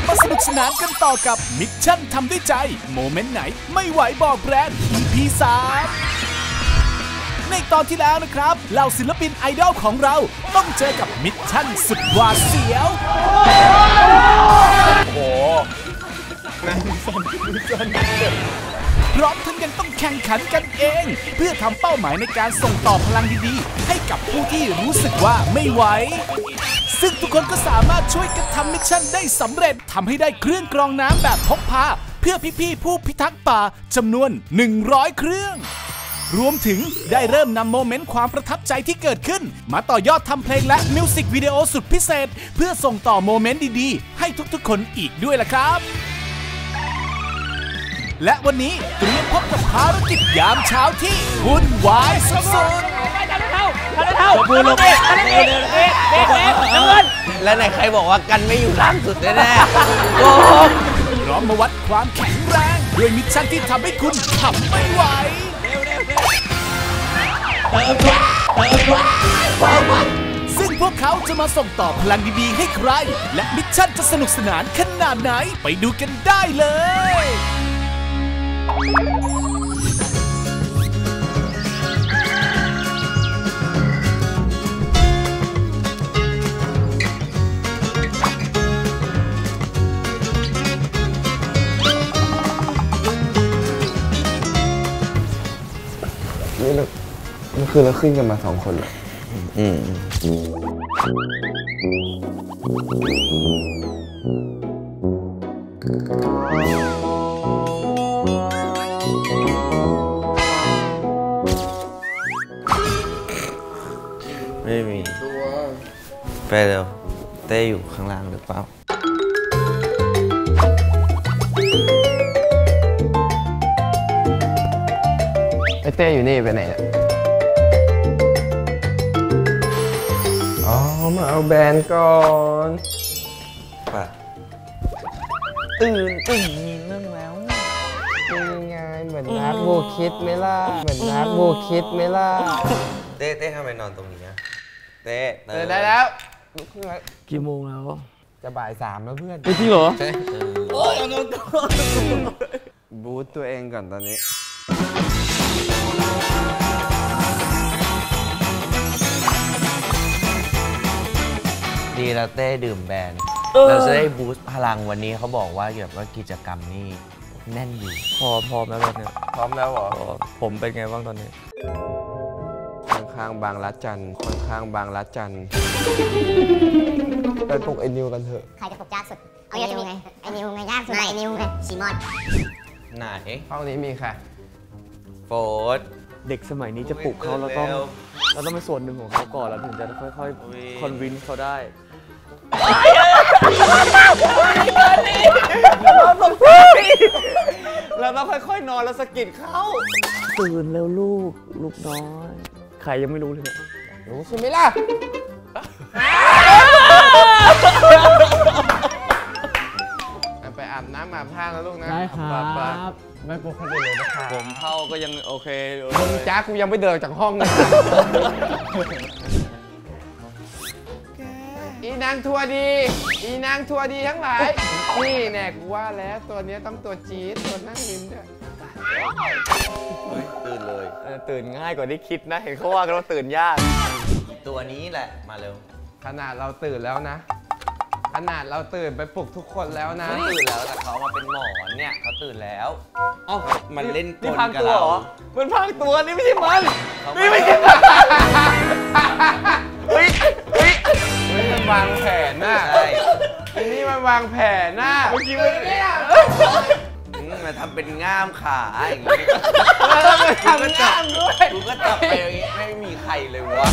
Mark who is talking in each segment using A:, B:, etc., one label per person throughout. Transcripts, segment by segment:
A: บมาสนุกสนานกันต่อกับมิชชั่นทำด้วยใจโมเมนต์ไหนไม่ไหวบอกแบรนด์ EP 3ในตอนที่แล้วนะครับเหล่าศิลปินไอดอลของเราต้องเจอกับมิชชั่นสุดหวาดเสียวโอ้พร้อมทั้งยังต้องแข่งขันกันเองเพื่อทำเป้าหมายในการส่งต่อพลังดีๆให้กับผู้ที่รู้สึกว่าไม่ไหวซึ่งทุกคนก็สามารถช่วยกันทำมิชชั่นได้สำเร็จทำให้ได้เครื่องกรองน้ำแบบพกพาเพื่อพี่ๆผู้พิทักษ์ป่าจำนวน100เครื่องรวมถึงได้เริ่มนำโมเมนต์ความประทับใจที่เกิดขึ้นมาต่อยอดทำเพลงและมิวสิกวิดีโอสุดพิเศษเพื่อส่งต่อโมเมนต์ดีๆให้ทุกๆคนอีกด้วยล่ะครับและวันนี้เตรียมพบกับภารกิจยามเช้าที่วุ่นวายสุดๆ
B: และไหนใครบอกว่ากันไม่อยู่ล่างสุดแน่ๆโอ้
A: พร้อมมาวัดความแข็งแรงด้วยมิชชั่นที่ทำให้คุณขับไม่ไหวซึ่งพวกเขาจะมาส่งต่อพลังดีๆให้ใครและมิชชั่นจะสนุกสนานขนาดไหนไปดูกันได้เลย
C: นี่คือเราขึ้นกันมา2 คนเหรอ
B: ไม่มีไปเร็วเต้อยู่ข้างล่างหรือเปล่า
C: ไอเต้อยู่นี่ไปไหนเนี่ยอ๋อมาเอาแบรนด์ก่อน
B: ป่ะตื่นมีเรื่องแล้ว
C: เป็นยังไงเหมือนนักโบคิดไหมล่ะ
B: เต้ทำไมนอนตรงนี้อะเต้
C: ได้แล้ว
D: กี่โมงแล้ว
C: จะบ่าย 3แล้วเพื่อน
D: จริงเหรอ
B: โอ้ยนอน
C: บูทตัวเองก่อนตอนนี้
B: ดีแล้วเต้ดื่มแบรนด์เราจะได้บูสต์พลังวันนี้เขาบอกว่าแบบว่ากิจกรรมนี่แน่นอยู่
D: พร้อมแล้วเนี่ย
C: พร้อมแล้วเหรอ
D: ผมเป็นไงบ้างตอนนี้
C: ข้างบางรัดจันไปปลุกไอ้นิวกันเถอะ
E: ใครจะปลุกยากสุดเอาอย่างนี้ไงไอ้นิวไงยากสุดไอ้นิวไงซีมอน
B: ไหน
C: ห้องนี้มีค่ะ
B: โฟร์
D: เด็กสมัยนี้จะปลุกเขาเราต้องเป็นส่วนหนึ่งของเขาก่อนแล้วถึงจะค่อยๆคอนวินเขาได้เราต้องค่อยๆนอนแล้วสะกิดเขาตื่นแล้วลูกน้อยใครยังไม่รู้เลยเนี่ย
C: รู้ใช่ไหมล่ะไปอาบน้ำอาบท่าแล้วลูกนะ
D: ได้ครับ
C: ไม่ปลุกคนอื่นเลยนะครับ
D: ผมเข้าก็ยังโอเค
C: มึงจ้ากูยังไม่เดินจากห้องเลยอีนางทัวดีทั้งหลายนี่แน่กูว่าแล้วตัวนี้ต้องตัวจี๊ดตัวนั่งริมด้วย
B: ตื่นเลย
D: ตื่นง่ายกว่าที่คิดนะเห็นเขาว่ากันว่าตื่นยาก
B: ตัวนี้แหละมาเร็ว
C: ขนาดเราตื่นแล้วนะไปปลุกทุกคนแล้วนะ
B: ตื่นแล้วแต่เขามาเป็นหมอนเนี่ยเขาตื่นแล้วอ๋อมันเล่นกล
D: กับเรามันพังตัวนี่ไม่ใช่มัน
C: มันวางแผนน่ะนี่มันวางแผนน่ะ
D: เมื่อกี้มัน
B: มาทำเป็นง่ามขาอย่างนี้
C: ทำง่ามด้วย
B: กูก็จับไปอย่างนี้ไม่มีใครเลยวะ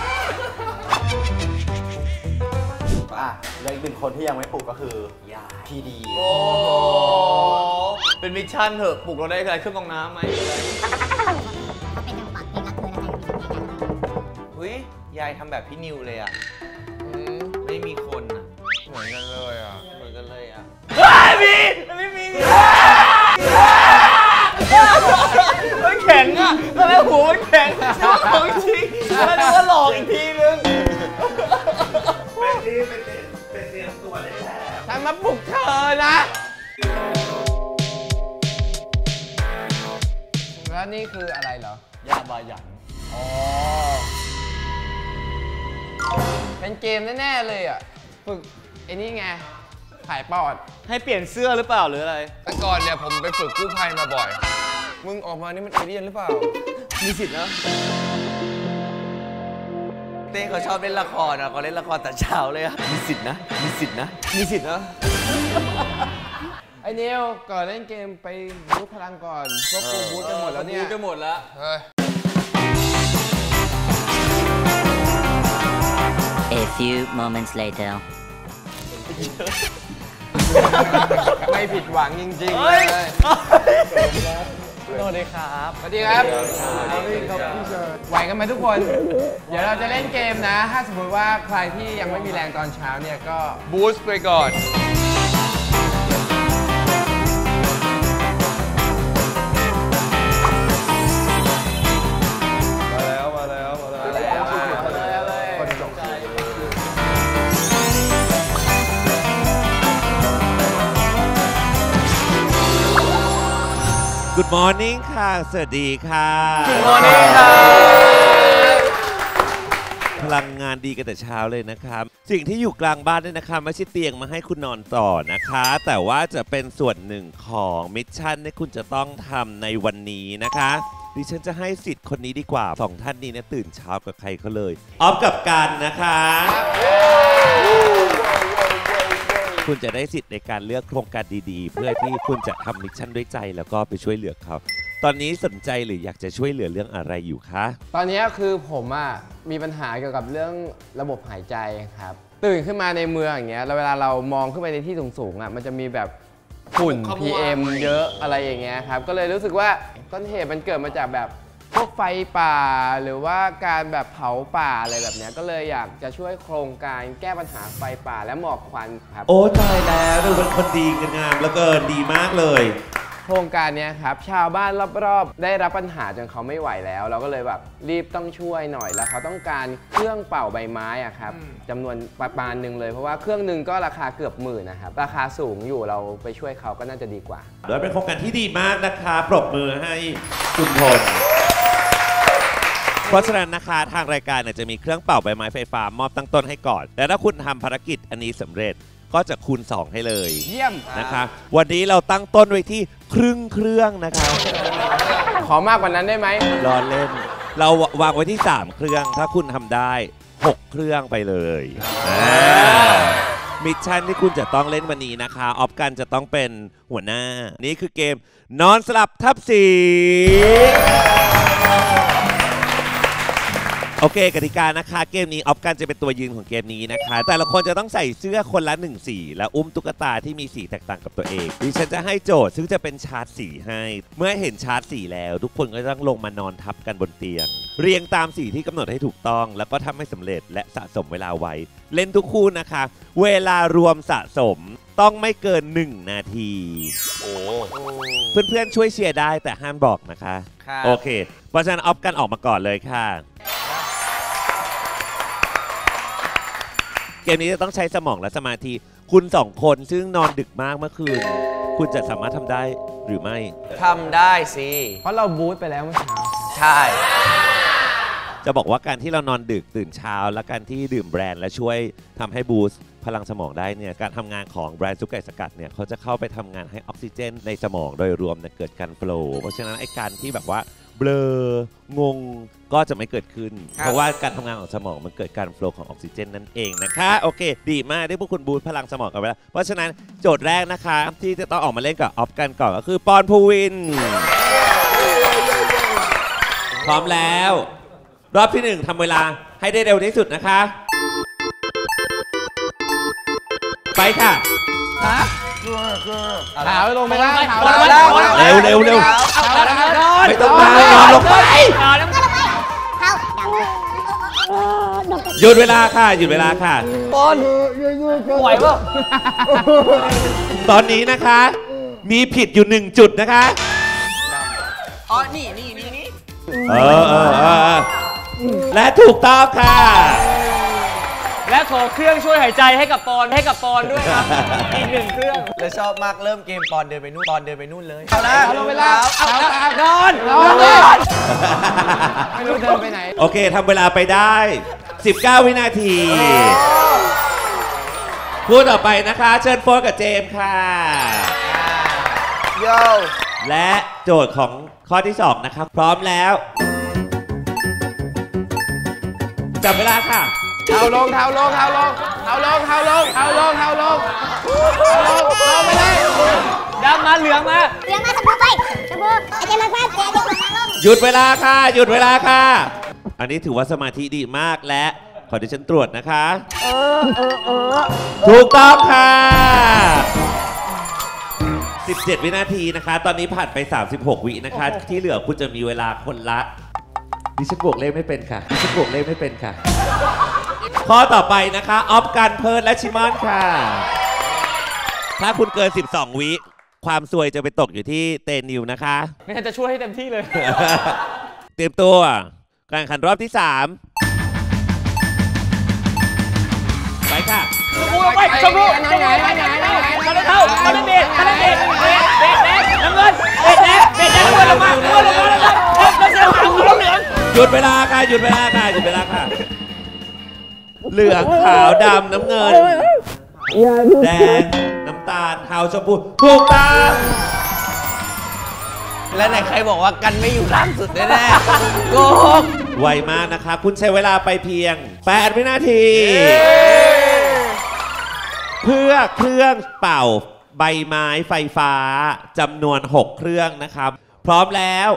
F: และอีก1 คนที่ยังไม่ปลุกก็คือยาพีดี
B: โอ้
D: เป็นมิชชั่นเถอะปลุกเราได้อะไรเครื่องกรองน้ำไหม
E: เขาเป็นจังหวะเพลงรักเธออะไร
B: หุ้ยยายทำแบบพี่นิวเลยอ่ะไม่มีคนอ่ะ
C: เหมือนกันเลยอ่ะ
D: ไม่มีมันแข็งอ่ะตอนแรกหัวมันแข็งของจริงแล้วนึกว่าหลอกอีกทีนึง
F: เป็นเตรียมตัวเลยแหละ
C: ฉันมาปลุกเธอนี่คืออะไรเหรอ
D: ยาบาหยัน
C: อ๋อ เป็นเกมแน่ๆเลยอ่ะ ฝึกไอ้นี่ไงถ่ายปอด
D: ให้เปลี่ยนเสื้อหรือเปล่าหรืออะไร
C: แต่ก่อนเนี่ยผมไปฝึกกู้ภัยมาบ่อย มึงออกมานี่มันเอเลี่ยนหรือเปล่า
D: มีสิทธิ์นะ
B: เต้เขาชอบเล่นละครนะเขาเล่นละครแต่เช้าเลยอะมีสิทธิ์นะมีสิทธิ์นะ
D: มีสิทธิ์นะ
C: ไอ้นิวก่อนเล่นเกมไปบูทพลังก่อนพวกกูบูทกันหมดแล้วเนี่ย
D: บูทกันหมดแล้ว
G: A few moments later.
C: ไม่ผิดหวังจริงๆ
D: เฮ้
C: เลย ย
D: สวัสดีครับ
C: สวัสดีครับไหวกันไหมทุกคน เดี๋ยวเราจะเล่นเกมนะ ถ้าสมมติว่าใครที่ยังไม่มีแรงตอนเช้าเนี่ยก็บูสต์ไปก่อน มาแล้ว
H: Good morning ค่ะ สวัสดีค่ะ
D: Good morning ครับ
H: พลังงานดีกันแต่เช้าเลยนะครับ สิ่งที่อยู่กลางบ้านเนี่ยนะคะไม่ใช่เตียงมาให้คุณนอนต่อนะคะ แต่ว่าจะเป็นส่วนหนึ่งของมิชชั่นที่คุณจะต้องทำในวันนี้นะคะดิฉันจะให้สิทธิ์คนนี้ดีกว่าสองท่านนี้เนี่ยตื่นเช้ากับใครเขาเลยออฟกับกันนะคะคุณจะได้สิทธิ์ในการเลือกโครงการดีๆเพื่อที่คุณจะทำมิชชั่นด้วยใจแล้วก็ไปช่วยเหลือเขาตอนนี้สนใจหรืออยากจะช่วยเหลือเรื่องอะไรอยู่คะ
C: ตอนนี้คือผมมีปัญหาเกี่ยวกับเรื่องระบบหายใจครับตื่นขึ้นมาในเมืองอย่างเงี้ยแล้วเวลาเรามองขึ้นไปในที่สูงๆมันจะมีแบบฝุ่น PM เยอะอะไรอย่างเงี้ยครับก็เลยรู้สึกว่าต้นเหตุมันเกิดมาจากแบบพวกไฟป่าหรือว่าการแบบเผาป่าอะไรแบบเนี้ยก็เลยอยากจะช่วยโครงการแก้ปัญหาไฟป่าและหมอกควันครับ
H: โอ้ตายแล้วดูเป็นคนดีงามแล้วก็ดีมากเลย
C: โครงการนี้ครับชาวบ้านรอบๆได้รับปัญหาจนเขาไม่ไหวแล้วเราก็เลยแบบรีบต้องช่วยหน่อยแล้วเขาต้องการเครื่องเป่าใบไม้อะครับจำนวนประมาณหนึ่งเลยเพราะว่าเครื่องหนึ่งก็ราคาเกือบหมื่นนะครับราคาสูงอยู่เราไปช่วยเขาก็น่าจะดีกว่า
H: โดยเป็นโครงการที่ดีมากนะคะปรบมือให้คุณพลเพราะฉะนั้นนะคะทางรายการเนี่ยจะมีเครื่องเป่าใบไม้ไฟฟ้ามอบตั้งต้นให้ก่อนและถ้าคุณทำภารกิจอันนี้สำเร็จก็จะคูณ2ให้เลย
C: เยี่ยม
H: นะคะวันนี้เราตั้งต้นไว้ที่ครึ่งเครื่องนะคะ
C: ขอมากกว่านั้นได้ไหม
H: รอเล่นเราวางไว้ที่3เครื่องถ้าคุณทำได้6เครื่องไปเลยมิชชั่นที่คุณจะต้องเล่นวันนี้นะคะออฟกันจะต้องเป็นหัวหน้านี่คือเกมนอนสลับทับสีโอเคกติกานะคะเกมนี้ออฟกันจะเป็นตัวยืนของเกมนี้นะคะแต่ละคนจะต้องใส่เสื้อคนละ1สีและอุ้มตุ๊กตาที่มีสีแตกต่างกับตัวเองดิฉันจะให้โจทย์ซึ่งจะเป็นชาร์ตสีให้เมื่อเห็นชาร์ตสีแล้วทุกคนก็ต้องลงมานอนทับกันบนเตียงเรียงตามสีที่กำหนดให้ถูกต้องแล้วก็ทำให้สำเร็จและสะสมเวลาไว้เล่นทุกคู่นะคะเวลารวมสะสมต้องไม่เกิน1 นาทีโอ้เพื่อนๆช่วยเชียร์ได้แต่ห้ามบอกนะคะโอเคเพราะฉะนั้นออฟกันออกมาก่อนเลยค่ะเกมนี้จะต้องใช้สมองและสมาธิคุณ2 คนซึ่งนอนดึกมากเมื่อคืนคุณจะสามารถทำได้หรือไม่
B: ทำได้สิ
C: เพราะเราบูทไปแล้วเมื่อเช้า
B: ใช่
H: จะบอกว่าการที่เรานอนดึกตื่นเช้าและการที่ดื่มแบรนด์และช่วยทำให้บูสต์พลังสมองได้เนี่ยการทำงานของแบรนด์ซุปไก่สกัดเนี่ยเขาจะเข้าไปทำงานให้ออกซิเจนในสมองโดยรวมเนี่ยเกิดการโฟลว์เพราะฉะนั้นไอ้การที่แบบว่าเบลองงก็จะไม่เกิดขึ้นเพราะว่าการทำงานของสมองมันเกิดการโฟลว์ของออกซิเจนนั่นเองนะคะโอเคดีมากได้พวกคุณบูสต์พลังสมองกันไปแล้วเพราะฉะนั้นโจทย์แรกนะคะที่จะต้องออกมาเล่นกับออฟกันก่อนก็คือปอนภูวินพร้อมแล้วรอบที่1ทำเวลาให้ได้เร็วที่สุดนะคะไปค่ะ
C: ขาวลงไปแล้ว
H: เร็วไม่ต้องมานอนลงไปหยุดเวลาค่ะ
D: ปอนไหวป่ะ
H: ตอนนี้นะคะมีผิดอยู่1 จุดนะคะ
B: อ๋อนี่และ
H: ถูกต้องค่ะ
D: และขอเครื่องช่วยหายใจให้กับปอนด้วยครับ อีก1 เครื่อง
B: แล้วชอบมากเริ่มเกมปอนเดินไปนู่นเลย
C: เอาลงเวลาเอานอนไม่รู้เดินไปไหน
H: โอเคทำเวลาไปได้ 19 วินาทีพูดต่อไปนะคะเชิญโฟนกับเจมส์ค่ะโยและโจทย์ของข้อที่ 2 นะครับ พร้อมแล้วจับเวลาค่ะ
C: เท้าลงไปเลย
D: ดำมาเหลืองมา
E: ชมพูไปชมพูไอเจมาคว้าเจมาทางลง
H: หยุดเวลาค่ะ อันนี้ถือว่าสมาธิดีมากและขอดิฉันตรวจนะคะถูกต้องค่ะ 17 วินาทีนะคะ ตอนนี้ผ่านไป 36 วินะคะ ที่เหลือคุณจะมีเวลาคนละดิฉันบวกเลขไม่เป็นค่ะข้อต่อไปนะคะออฟกันเพิร์นและชิมอนค่ะถ้าคุณเกิน 12 วิความซวยจะไปตกอยู่ที่เตนิวนะคะ
D: ไม่จะช่วยให้เต็มที่เลย
H: เตรียมตัวการแข่งขันรอบที่ 3 ไปค่ะ
D: ชมพูน้ำเงินน้ำเงินลงมาแล้วเสียหางของเหลือง
H: หยุดเวลาค่ะ เหลืองขาวดำน้ำเงินแดงน้ำตาลเทาชมพูถูกต้อง
B: และไหนใครบอกว่ากันไม่อยู่ล่างสุดแน่ๆโกง
H: ไวมากนะคะคุณใช้เวลาไปเพียง8 วินาที เพื่อเครื่องเป่าใบไม้ไฟฟ้าจำนวน6 เครื่องนะครับพร้อมแล้ว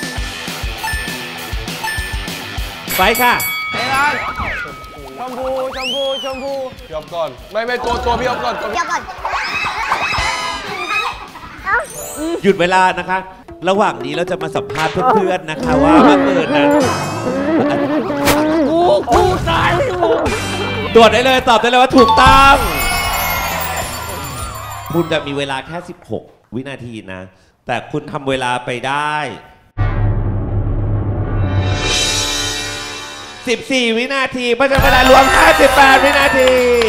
H: ไปค่ะ
C: ชมพูพี่อ๊อฟก่อนไม่ตัวพี่อ๊อฟก่อน
H: หยุดเวลานะคะระหว่างนี้เราจะมาสัมภาษณ์เพื่อนๆนะคะว่าเมื่อคืนนั้น
D: กูตาย
H: ตรวจได้เลยตอบได้เลยว่าถูกต้องคุณจะมีเวลาแค่16 วินาทีนะแต่คุณทำเวลาไปได้14 วินาทีเพราะฉะนั้นเวลารวม58 วินาที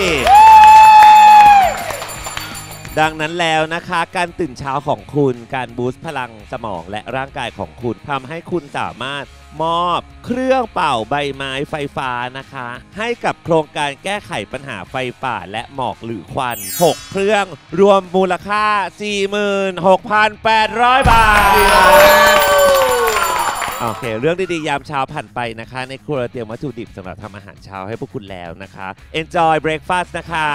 H: ดังนั้นแล้วนะคะการตื่นเช้าของคุณการบูสต์พลังสมองและร่างกายของคุณทำให้คุณสามารถมอบเครื่องเป่าใบไม้ไฟฟ้านะคะให้กับโครงการแก้ไขปัญหาไฟป่าและหมอกหรือควัน6 เครื่องรวมมูลค่า 46,800 บาทโอเคเรื่องดีๆยามเช้าผ่านไปนะคะในครัวเตรียมวัตถุดิบสำหรับทำอาหารเช้าให้พวกคุณแล้วนะคะ Enjoy breakfast นะคะ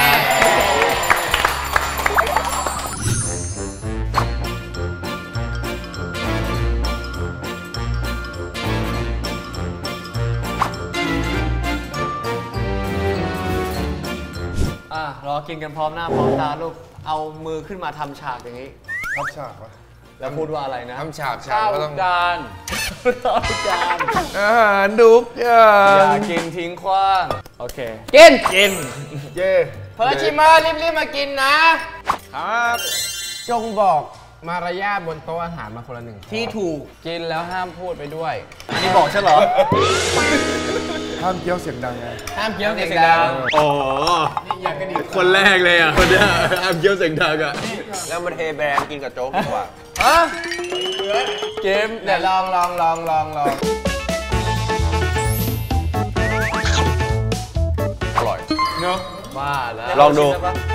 D: รอกินกันพร้อมหน้าพร้อมตาลูกเอามือขึ้นมาทำฉากอย่างนี้
C: ทำฉากวะ
D: แล้วพูดว่าอะไรนะ
C: ทำฉาก
D: ก็ต้องการ
C: อาหารดุกอย่า
D: กินทิ้งขว้างโอเค
C: กิน
D: เย่
C: เพอร์ชิมารีบมากินนะครับจงบอกมารยาทบนโต๊ะอาหารมาคนละ1
D: ที่ถูก
C: กินแล้วห้ามพูดไปด้วย
D: อันนี้บอกใช่เหรอ
C: ห้ามเคี้ยวเสียงดังไง
D: ห้ามเคี้ยวเสียงดัง
C: อ๋อคนแรกเลยอ่ะคนนี้ห้ามเคี้ยวเสียงดังอ่ะ
B: แล้วมาเทแบรนด์กินกับโจ๊กดีกว่า
D: เกมเดี๋ยวลอง
C: อร่อย
D: เนาะว่าแล้ว
C: ลองดู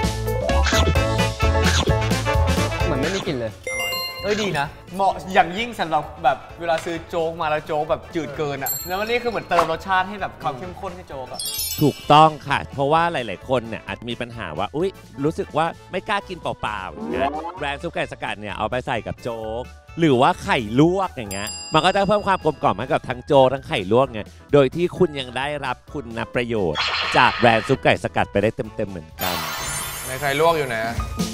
D: เหมือนไม่มีกลิ่นเลยดีนะเหมาะอย่างยิ่งสำหรับแบบเวลาซื้อโจ๊กมาแล้วโจ๊กแบบจืดเกินอ่ะแล้วนี่คือเหมือนเติมรสชาติให้แบบความเข้มข้นให้โจ๊กอ่ะ
H: ถูกต้องค่ะเพราะว่าหลายๆคนเนี่ยอาจมีปัญหาว่าอุ๊ยรู้สึกว่าไม่กล้ากินเปล่าๆอย่างเงี้ยแบรนด์ซุปไก่สกัดเนี่ยเอาไปใส่กับโจ๊กหรือว่าไข่ลวกอย่างเงี้ยมันก็จะเพิ่มความกลมกล่อมให้กับทั้งโจ๊กทั้งไข่ลวกไงโดยที่คุณยังได้รับคุณประโยชน์จากแบรนด์ซุปไก่สกัดไปได้เต็มๆเหมือนกัน
C: ในไข่ลวกอยู่ไหน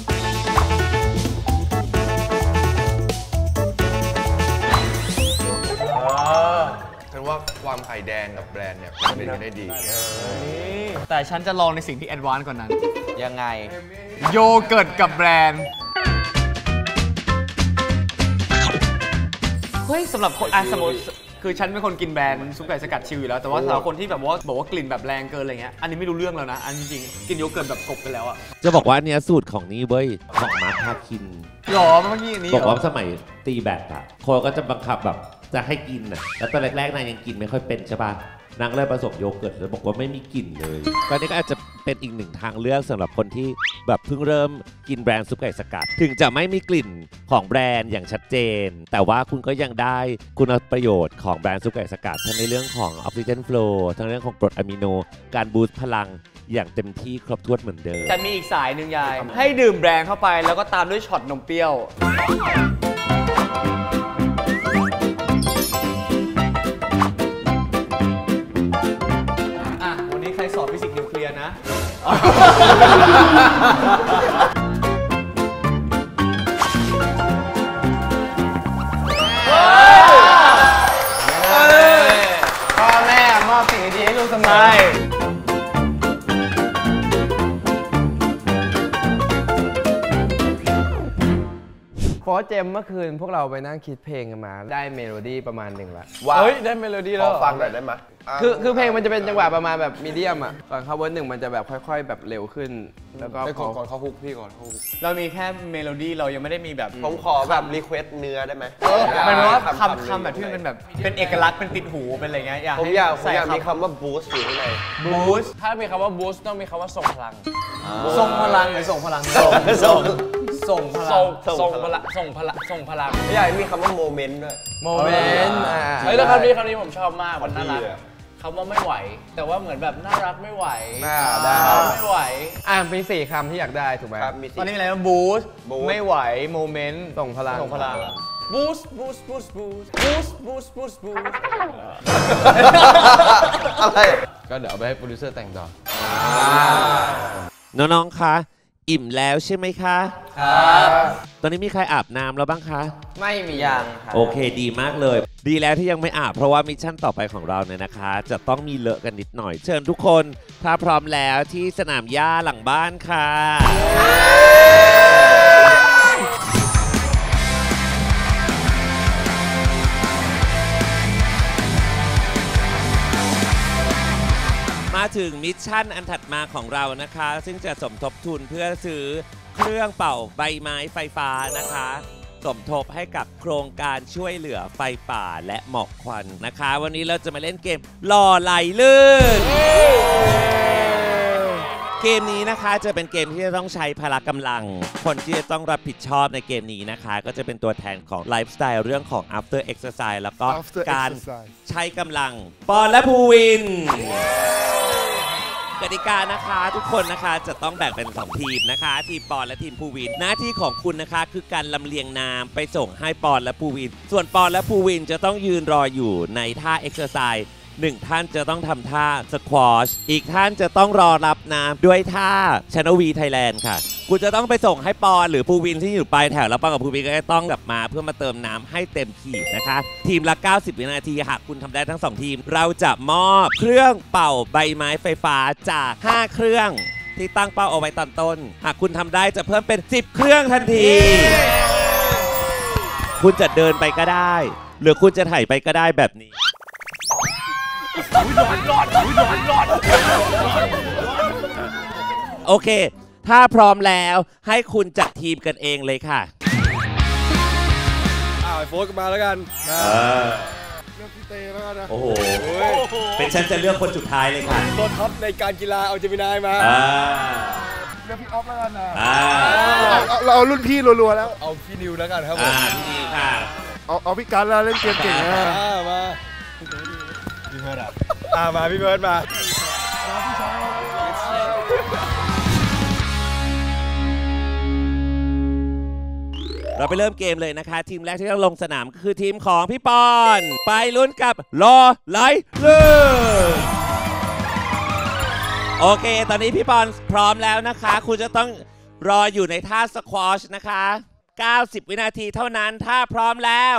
C: ฉันว่าความไข่แดงกับแบรนด์เนี่ยเป็นกันได้ดี
D: แต่ฉันจะลองในสิ่งที่แอดวานซ์กว่านั้น
B: ยังไง
D: โยเกิร์ตกับแบรนด์เฮ้ยสำหรับคนสมมติคือฉันเป็นคนกินแบรนด์ซุปไก่สกัดชิลอยู่แล้วแต่ว่าสำหรับคนที่แบบว่าบอกว่ากลิ่นแบบแรงเกินอะไรเงี้ยอันนี้ไม่รู้เรื่องแล้วนะอันจริงๆกินโยเกิร์ตแบบกบไปแล้วอะ
H: จะบอกว่าอันเนี้ยสูตรของนี่เว้ยของมาร์คพาคิน
D: หรอเมื่อกี้อันนี้
H: บอกว่าสมัยตีแบดอะโค้ชก็จะบังคับแบบจะให้กินอะแล้วตอนแรกๆนายยังกินไม่ค่อยเป็นใช่ป่ะนางเลยผสมโยเกิร์ตแล้วบอกว่าไม่มีกลิ่นเลยก็นี่ก็อาจจะเป็นอีกหนึ่งทางเลือกสำหรับคนที่แบบเพิ่งเริ่มกินแบรนด์ซุปไก่สกัดถึงจะไม่มีกลิ่นของแบรนด์อย่างชัดเจนแต่ว่าคุณก็ยังได้คุณประโยชน์ของแบรนด์ซุปไก่สกัดทั้งในเรื่องของออกซิเจนโฟลว์ทั้งเรื่องของกรดอะมิโนการบูสต์พลังอย่างเต็มที่ครบถ้วนเหมือนเดิม
D: แต่มีอีกสายหนึ่งยายให้ดื่มแบรนด์เข้าไปแล้วก็ตามด้วยช็อตนมเปรี้ยววันนี้ใครสอบฟิสิกส์นิวเคลียร์นะ
C: พ่อแม่มอบสิ่งดีๆให้ลูกเสมอโค้ชเจมเมื่อคืนพวกเราไปนั่งคิดเพลงกันมาได้เมโลดี้ประมาณหนึ่งละเฮ้ยได้เมโลดี้แล้วฟังหน่อยได้ไหมคือเพลงมันจะเป็นจังหวะประมาณแบบมีเดียมอ่ะก่อนเข้าเวิร์ดหนึ่งมันจะแบบค่อยๆแบบเร็วขึ้นแล้วก็ก่อนเข้าฮุกพี่ก่อนฮุก
D: เรามีแค่เมโลดี้เรายังไม่ได้มีแบบ
F: ผมขอแบบรีเควสเนื้อได้ไหม
D: มันว่าคำแบบที่มันเป็นแบบเป็นเอกลักษณ์เป็นติดหูเป็นอะไรเงี้ย
F: ผมอยากมีคำว่าบูสต์อยู่ข้างใน
D: บูสต์
C: ถ้ามีคำว่าบูสต์ต้องมีคำว่าส่งพลัง
D: ส่งพลังหรือส่งพลัง
F: ส่งพลัง
C: ส่งพลัง
F: อยากมีคำว่าโมเมนต์ด้วย
C: โมเมนต์เฮ้ยแล้วคำนี้ผมชอบมากมันน่ารักคำว่าไม่ไหวแต่ว่าเหมือนแบบน่ารักไม่ไหวได้ไม่ไหวมี4คำที่อยากได้ถูกไหมครับ
D: ตอนนี้มีอะไรบ้างบูสต์ไม่ไหวโมเมนต์
C: ส่งพลังบูสต์
F: อะไร
C: ก็เดี๋ยวเอาไปให้โปรดิวเซอร์แต่งต่อ
H: น้องๆคะอิ่มแล้วใช่ไหมคะตอนนี้มีใครอาบน้ำแล้วบ้างคะ
C: ไม่มียัง
H: โอเคดีมากเลยดีแล้วที่ยังไม่อาบเพราะว่ามิชชั่นต่อไปของเราเนี่ยนะคะจะต้องมีเลอะกันนิดหน่อยเชิญทุกคนถ้าพร้อมแล้วที่สนามหญ้าหลังบ้านค่ะมาถึงมิชชั่นอันถัดมาของเรานะคะซึ่งจะสมทบทุนเพื่อซื้อเครื่องเป่าใบไม้ไฟฟ้านะคะสมทบให้กับโครงการช่วยเหลือไฟป่าและหมอกควันนะคะวันนี้เราจะมาเล่นเกมหล่อไหลลื่นเกมนี้นะคะจะเป็นเกมที่จะต้องใช้พละกำลังคนที่จะต้องรับผิดชอบในเกมนี้นะคะก็จะเป็นตัวแทนของไลฟ์สไตล์เรื่องของ after exercise แล้วก็การใช้กำลังปอนและภูวินกติกานะคะทุกคนนะคะจะต้องแบ่งเป็น2ทีมนะคะทีมปอนและทีมภูวินหน้าที่ของคุณนะคะคือการลำเลียงน้ำไปส่งให้ปอนและภูวินส่วนปอนและภูวินจะต้องยืนรออยู่ในท่าเอ็กซ์ไซส์1ท่านจะต้องทำท่าสควอชอีกท่านจะต้องรอรับน้ำด้วยท่าชนวีไทยแลนด์ค่ะคุณจะต้องไปส่งให้ปอนหรือภูวินที่อยู่ปลายแถวแล้วปอนกับภูวินก็จะต้องกลับมาเพื่อมาเติมน้ำให้เต็มขีดนะคะทีมละ90 วินาทีหากคุณทำได้ทั้ง2ทีมเราจะมอบเครื่องเป่าใบไม้ไฟฟ้าจาก5เครื่องที่ตั้งเป้าเอาไว้ตอนต้นหากคุณทำได้จะเพิ่มเป็น10เครื่องทันทีคุณจะเดินไปก็ได้หรือคุณจะถ่ายไปก็ได้แบบนี้โอเคถ้าพร้อมแล้วให้คุณจัดทีมกันเองเลยค่ะ
I: โฟร์มาแล้วกัน
H: เลือกพี่เต้แล้วกันนะโอ้โหเป็นฉันจะเลือกคนสุดท้ายเลยค่ะ
I: ตัวท็อปในการกีฬาเอาเจมินายมา
F: เลือกพี่ออฟแล้วกันนะ
I: เราเอารุ่นพี่รัวๆแล้วเอาพี่นิวแล้วกันครับ
H: พี่นิวค่ะ
I: เอาพี่กันแล้วเล่นเกมเก่งนะมาพี่เบิร์ดมาพี่เบิร์ดมา
H: เราไปเริ่มเกมเลยนะคะทีมแรกที่ต้องลงสนามก็คือทีมของพี่ปอนไปลุ้นกับรอไหลลื่นโอเคตอนนี้พี่ปอนพร้อมแล้วนะคะคุณจะต้องรออยู่ในท่าสควอชนะคะ90 วินาทีเท่านั้นถ้าพร้อมแล้ว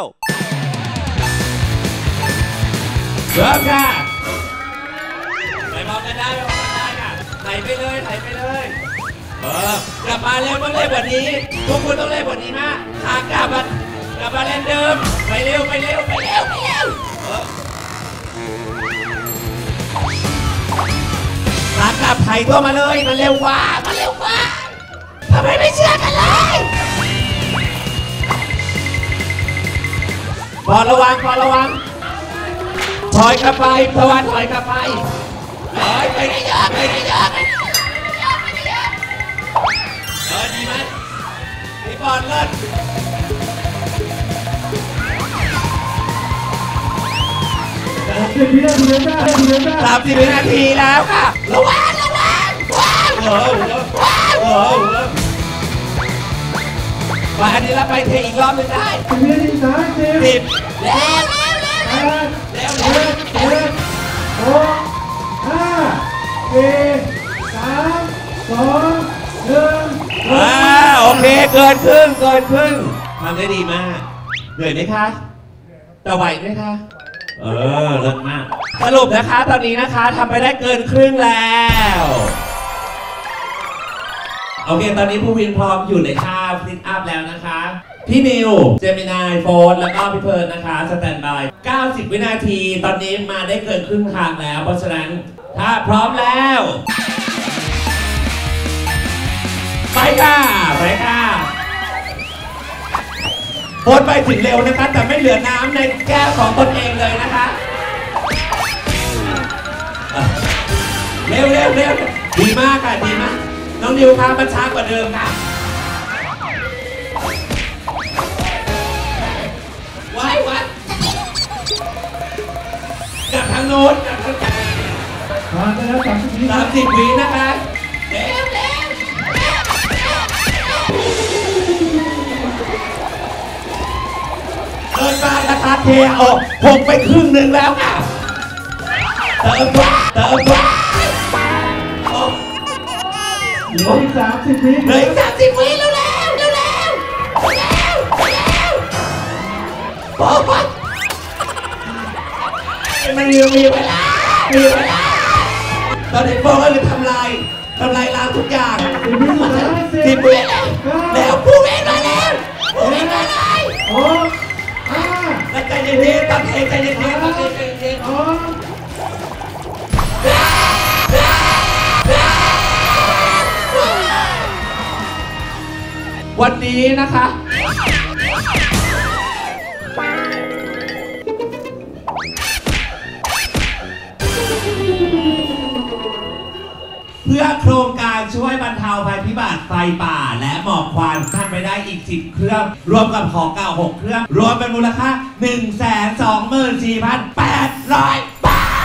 H: เริ่มค่ะไปพร้อมกันได้ค่ะถ่ายไปเลยกลับมาเร็วต้องเร็วกว่านี้พวกคุณต้องเร็วกว่านี้มากขากลับมาเล่นเดิมไปเร็วโอมากลับไทยตัวมาเลยมันเร็วกว่าทำไมไม่เชื่อกันเลยพอระวังถอยกลับไปตะวันถอยกลับไปไปได้ยากดีไหมพี่บอลเลิศ30 วินาทีแล้วค่ะระวังไปอันนี้แล้วไปเทอีกรอบหนึ่งได้10แล้วโอเคเกินครึ่งทำได้ดีมากเหนื่อยไหมคะแต่ไหวไหมคะเลิศมากสรุปนะคะตอนนี้นะคะทำไปได้เกินครึ่งแล้วโอเคตอนนี้ผู้วินพร้อมอยู่ในท่าซิทอัพแล้วนะคะพี่นิวเจมินายโฟนแล้วก็พี่เพิร์นนะคะสแตนบาย90 วินาทีตอนนี้มาได้เกินครึ่งทางแล้วเพราะฉะนั้นถ้าพร้อมแล้วไปค่ะโฟนไปถึงเร็วนะคะแต่ไม่เหลือน้ำในแก้วของตนเองเลยนะคะเร็วดีมากค่ะดีมากน้องนิวครับมันช้ากว่าเดิมค่ะวัดกับทางโน้น30 วินะคะเร็วเกินมานะคะเทออก6ไปครึ่งหนึ่งแล้วค่ะเติมเหลืออีก30 วิเร็วบอกมันมีเวลาตอนนี้บอกว่าจะทำลายล้างทุกอย่าง10 วิแล้วผู้เวนมาแล้วแล้วใจเย็นๆตั้งใจเย็นวันนี้นะคะเพื่อโครงการช่วยบรรเทาภัยพิบัติไฟป่าและหมอกควันทำไปได้อีก10 เครื่องรวมกับของเก่า6 เครื่องรวมเป็นมูลค่า 124,800 บาท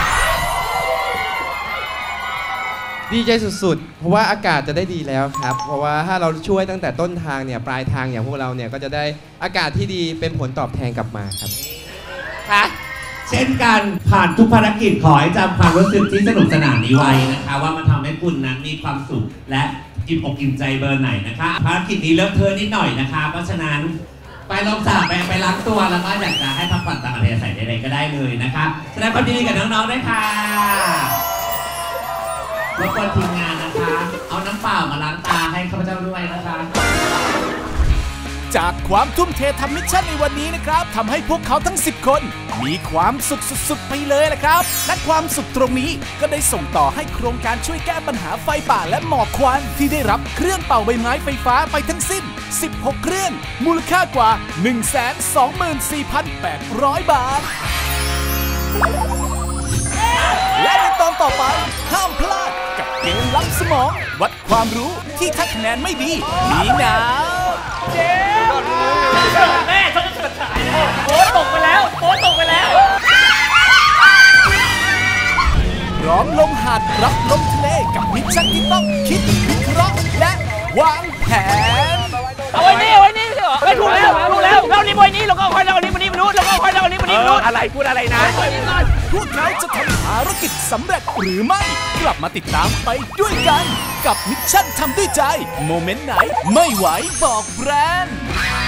C: ดีใจสุดๆเพราะว่าอากาศจะได้ดีแล้วครับเพราะว่าถ้าเราช่วยตั้งแต่ต้นทางเนี่ยปลายทางอย่างพวกเราเนี่ยก็จะได้อากาศที่ดีเป็นผลตอบแทนกลับมาครับ
H: ค่ะเช่นกันผ่านทุกภารกิจขอให้จำความรู้สึกที่สนุกสนานนี้ไว้นะคะว่ามันทำให้คุณนั้นมีความสุขและอิ่มอกอิ่มใจเบอร์ไหนนะคะภารกิจนี้เริ่มเทินนิดหน่อยนะคะเพราะฉะนั้นไปลงสระไปล้างตัวแล้วก็อยากจะให้พักผ่อนตามอัธยาศัยใดๆก็ได้เลยนะคะแสดงความยินดีกับน้องๆด้วยค่ะรบกวนทีมงานนะคะเอาน้ำเปล่ามาล้างตาให้ข้าพเจ้าด้วยนะคะ
A: จากความทุ่มเททำมิชชั่นในวันนี้นะครับทำให้พวกเขาทั้ง10 คนมีความสุขสุดๆไปเลยละครับและความสุขตรงนี้ก็ได้ส่งต่อให้โครงการช่วยแก้ปัญหาไฟป่าและหมอกควันที่ได้รับเครื่องเป่าใบไม้ไฟฟ้าไปทั้งสิ้น16 เครื่องมูลค่ากว่า 124,800 บาทและในตอนต่อไปห้ามพลาดกับเกมล้ำสมองวัดความรู้ที่ถ้าคะแนนไม่ดีมีหนาวเจ๊แม่ฉันจะเฉิดฉายนะโป๊ตกไปแล้วพร้อมลงหาดรับลมทะเลกับมิชชั่นที่ต้องคิดวิเคราะห์และวางแผน
J: เอาไว้นี่เหรอไม่ถูกแล้วเรานี่ไว้นี่เราก็เอาไว้เรานี่มันนี่มนุษย์เราก็เอาไว้เรานี่มันนี่มนุษย์อะไรพูดอะไรนะ
A: พวกเขาจะทำภารกิจสำเร็จหรือไม่กลับมาติดตามไปด้วยกันกับมิชชั่นทำด้วยใจโมเมนต์ไหนไม่ไหวบอกแบรนด์